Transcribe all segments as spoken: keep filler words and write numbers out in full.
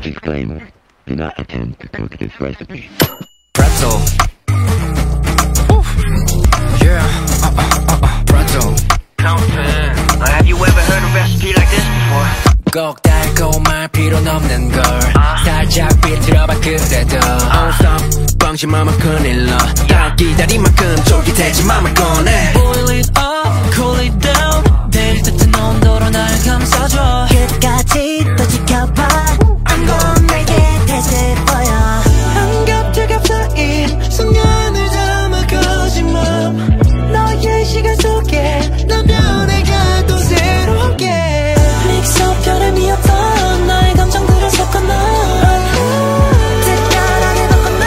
Disclaimer. Do not attempt to cook this recipe. Pretzel. Oof. Yeah. Uh, uh, uh, uh. Pretzel. Counting. Have you ever heard a recipe like this before? 꼭 달콤할 필요는 없는 걸 uh. 살짝 비틀어봐 그래도 uh. stop 방심하면 큰일 나 딱 기다린 만큼 쫄깃해지 맘을 꺼내 Boil it up, cool it down 내릴 듯한 온도로 날 감싸줘 끝까지 또 지켜봐 I'm gon' make it tasty for ya 한 겹두겹 사이 순간을 담아 거짓말 너의 시간 속에 난 변해가도 새롭게 믹스업 별의미었던 나의 감정들을 섞어 넣어 특별하게 바꿔놔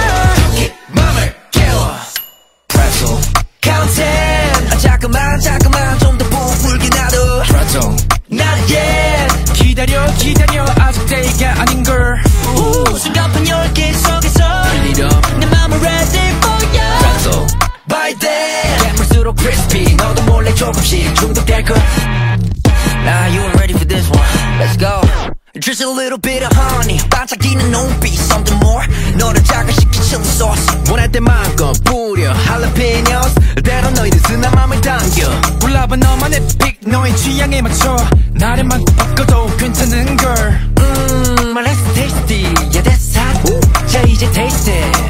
맘을 깨워 Pretzel Counting 아, 자꾸만 자꾸만 좀 더 부풀게 놔둬 Pretzel Not yet 기다려 기다려 아직 때가 아닌걸 순간판 열 개 속에서 Turn it up 내 맘을 ready for ya Pretzel By then 깨물수록 crispy 너도 몰래 조금씩 중독될걸 Nah, you ain't ready for this one. Let's go. Just a little bit of honey. 반짝이는 눈빛, something more. 너를 자극시킨 chili sauce. 원할 때 마음껏 뿌려. Jalapenos. 때론 너희들 쓰나 맘을 당겨. 골라봐 너만의 픽, 너의 취향에 맞춰. 나를만 바꿔도 괜찮은 걸. Mmm, my let's tasty. Yeah, that's hot. 자, 이제 taste it.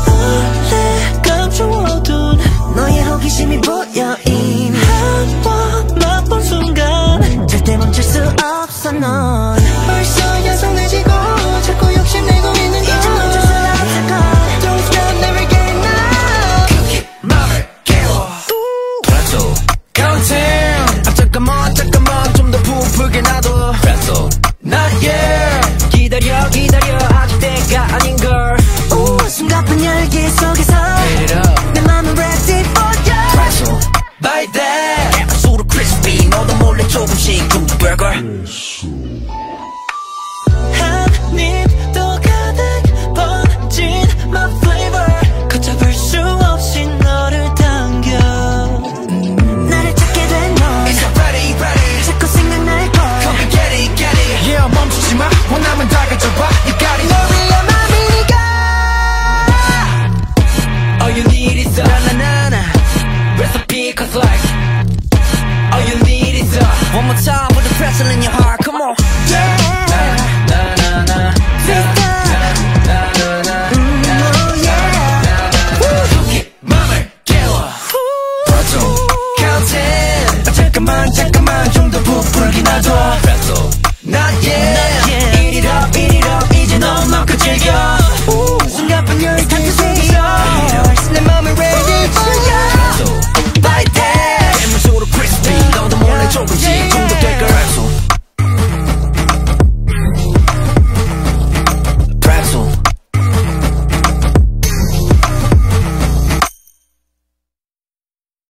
원래 감춰워둔 너의 호기심이 보여 이미 한번 맛본 순간 절대 멈출 수 없어 넌 벌써 야성해지고 자꾸 욕심내고 있는 걸 이제 멈출 수 없을 걸 Don't stop never get enough 그게 맘을 깨워 Pretzel Counting 아 잠깐만 잠깐만 좀 더 부풀게 놔둬 Pretzel Not yet 기다려 기다려 아직 때가 아닌걸 숨가쁜 열기 속에서 Hit it up 내 맘은 ready for ya Pretzel By that 깨물수록 crispy 너도 몰래 조금씩 중독될걸 한 입 더 가득 번진 my flavor 걷잡을 수 없이 너를 당겨 나를 찾게 된 너 It's ready ready 자꾸 생각날 걸 Come and get it get it Yeah 멈추지 마 원하면 다가져봐 You got it 널 위한 맘이니까 All you need is a na-na-na-na Recipe cause like All you need is a One more time with the pretzel in your heart Come on Yeah Na-na-na-na Sister Mm, oh yeah 그게 맘을 깨워 Pretzel Counting 잠깐만 잠깐만 좀 더 부풀게 놔둬